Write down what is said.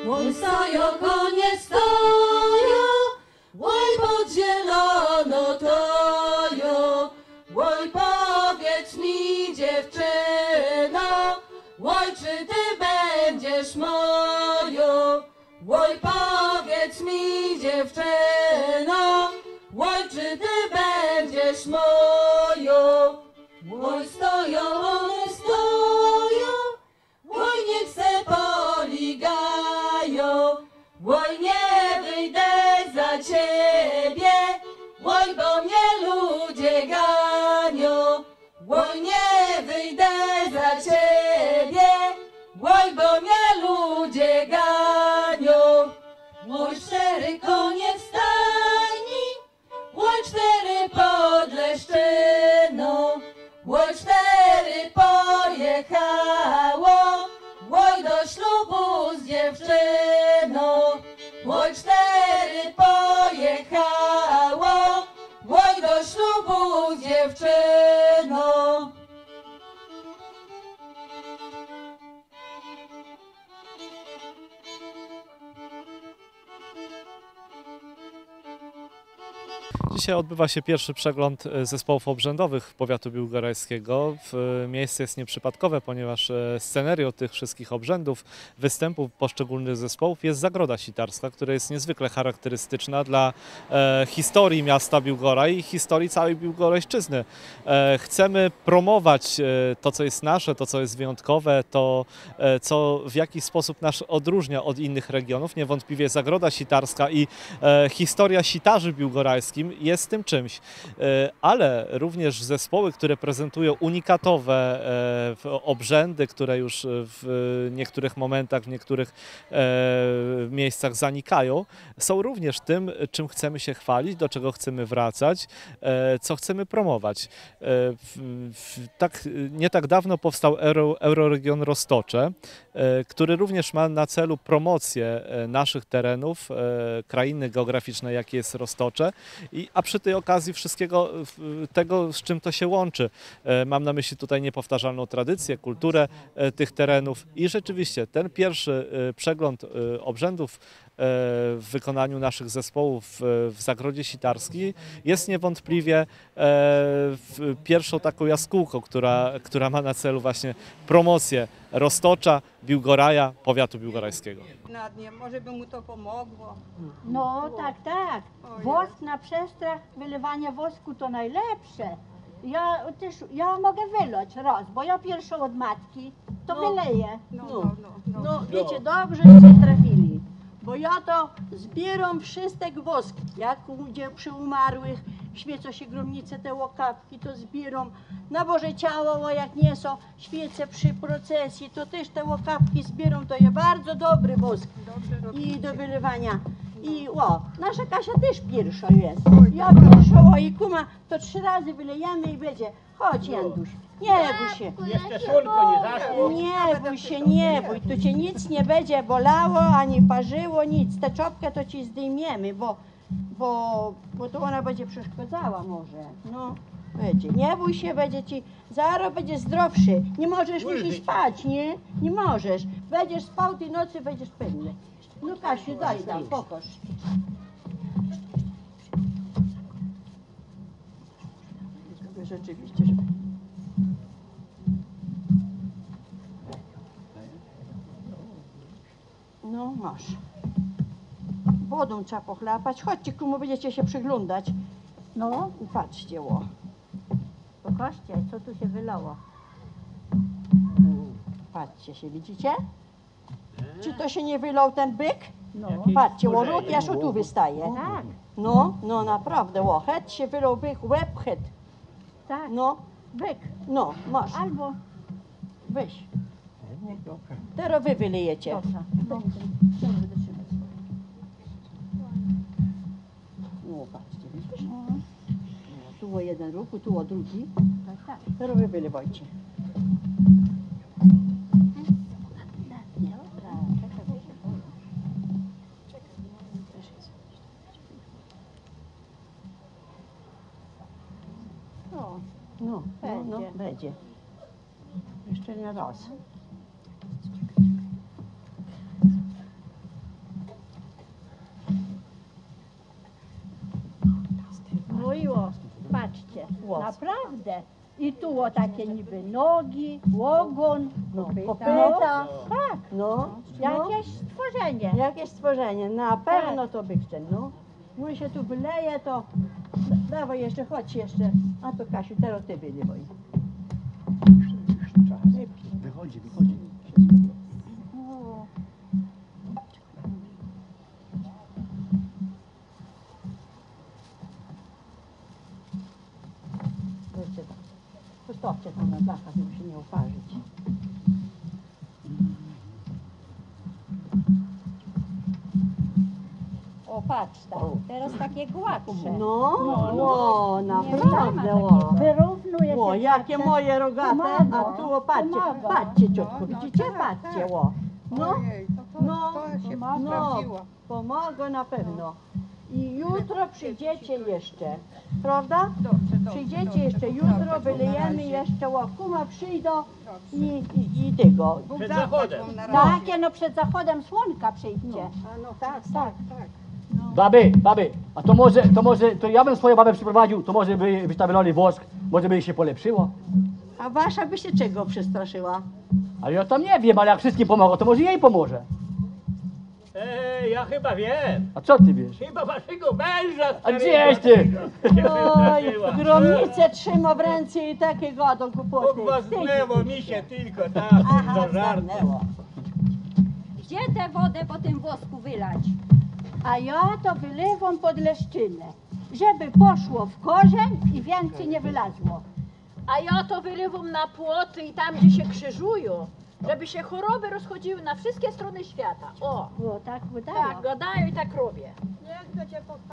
Oj, stoją konie, stoją, oj, pod zielono toją. Oj, powiedz mi, dziewczyno, oj, czy ty będziesz moją? Oj, powiedz mi, dziewczyno, oj, czy ty będziesz moją? Oj, stoją, one stoją, oj, niech se poligają. Oj, nie wyjdę za ciebie, oj, bo mnie ludzie ganią. Oj, nie wyjdę za ciebie, oj, bo mnie ludzie ganią. Oj, 4 konie w stajni, oj, 4 pod Leszczyną, oj, 4 pojechało, oj, do ślubu z dziewczyną. Oj, 4 pojechało, oj, do ślubu z dziewczyną. Dzisiaj odbywa się pierwszy przegląd zespołów obrzędowych powiatu biłgorajskiego. Miejsce jest nieprzypadkowe, ponieważ scenerią tych wszystkich obrzędów, występów poszczególnych zespołów jest Zagroda Sitarska, która jest niezwykle charakterystyczna dla historii miasta Biłgoraj i historii całej Biłgorajszczyzny. Chcemy promować to, co jest nasze, to, co jest wyjątkowe, to, co w jakiś sposób nas odróżnia od innych regionów. Niewątpliwie Zagroda Sitarska i historia sitarzy biłgorajskim jest tym czymś, ale również zespoły, które prezentują unikatowe obrzędy, które już w niektórych momentach, w niektórych miejscach zanikają, są również tym, czym chcemy się chwalić, do czego chcemy wracać, co chcemy promować. Nie tak dawno powstał Euroregion Roztocze, który również ma na celu promocję naszych terenów, krainy geograficznej, jakie jest Roztocze, a przy tej okazji wszystkiego tego, z czym to się łączy. Mam na myśli tutaj niepowtarzalną tradycję, kulturę tych terenów i rzeczywiście ten pierwszy przegląd obrzędów w wykonaniu naszych zespołów w Zagrodzie Sitarskiej jest niewątpliwie pierwszą taką jaskółką, która ma na celu właśnie promocję Roztocza, Biłgoraja, powiatu biłgorajskiego. Może by mu to pomogło. No tak, tak. Wosk na przestrach, wylewanie wosku to najlepsze. Ja mogę wylać raz, bo ja pierwszą od matki to wyleję. No, wiecie, dobrze się trafili. Bo ja to zbieram wszystek wosk. Jak gdzie przy umarłych świecą się gromnice, te łokawki, to zbieram. Na Boże Ciało, jak nie są świece przy procesji, to też te łokawki zbieram. To jest bardzo dobry wosk i do wylewania. I nasza Kasia też pierwsza jest. Ja pierwsza, i kuma, to 3 razy wylejemy i będzie. Chodź, Janduś, nie bój się. Jeszcze słonko nie zaszło. Nie bój się, nie bój. Tu cię nic nie będzie bolało, ani parzyło, nic. Tę czopkę to ci zdejmiemy, bo to ona będzie przeszkadzała może. No, będzie. Nie bój się, będzie ci, zaraz będzie zdrowszy. Nie możesz już spać, nie? Nie możesz. Będziesz spał tej nocy, będziesz pewny. No Kasiu, daj, pokaż. Rzeczywiście, żeby... No masz. Wodą trzeba pochlapać. Chodźcie, komu będziecie się przyglądać. No, patrzcie, Pokażcie, co tu się wylało. Patrzcie się, widzicie? Czy to się nie wylał ten byk? No. Patrzcie, róg aż tu wystaje. Tak. No, naprawdę, het się wylał byk, łeb het. Tak. No. Byk. No, masz. Albo. Weź. Teraz wy wylejecie. No, patrzcie, widzisz? No, tu o jeden róg, tu o drugi. Tak. Teraz wy wylewajcie. No, będzie. Jeszcze nie raz. i o, patrzcie, Łosk. naprawdę. I tu o takie niby nogi, ogon, Kopyta. tak, No, jakieś stworzenie. jakieś stworzenie, na pewno to by chcieli, no. Mój się tu wyleje, to dawaj jeszcze, chodź jeszcze. A to Kasiu, teraz ty wylewaj. Wychodzi, wychodzi. O, Weźcie tam. Postawcie tam na dachach, żeby się nie oparzyć. O, patrz tak, teraz takie gładsze. No, o, Nie ma naprawdę, takiego. o. wyrównuje O, się. jakie moje rogate, a Pomaga, tu o, patrzcie, pomaga. patrzcie ciotku, widzicie, patrzcie, o. No, Ojej, to no, się no, sprawdziło. pomogę na pewno. I jutro przyjdziecie jeszcze, prawda? Dobrze, Przyjdziecie dobrze, jeszcze dobrze, jutro, dobrze, wylejemy na razie. jeszcze, o, kuma przyjdą Dobrze. i tego. Bóg Przed zapłać zachodem. wam na razie. Takie, no przed zachodem słonka przyjdźcie. A no tak, tak. Baby, a to ja bym swoją babę przyprowadził, to może byś tam wylali wosk, może by jej się polepszyło. A wasza by się czego przestraszyła? Ale ja tam nie wiem, ale jak wszystkim pomogą, to może jej pomoże. Ja chyba wiem. A co ty wiesz? Chyba waszego męża. A gdzieś ty? Oj, gromnicę trzyma w ręce i takie godą głupoty. Bóg was Wstyd zlewo mi mi się się. tylko, tak, Aha, do żartu. zgarnęło. Gdzie tę wodę po tym wosku wylać? A ja to wylewam pod leszczynę, żeby poszło w korzeń i więcej nie wylazło. A ja to wylewam na płoty i tam, gdzie się krzyżują, żeby się choroby rozchodziły na wszystkie strony świata. O, Bo tak udało. tak gadają i tak robię.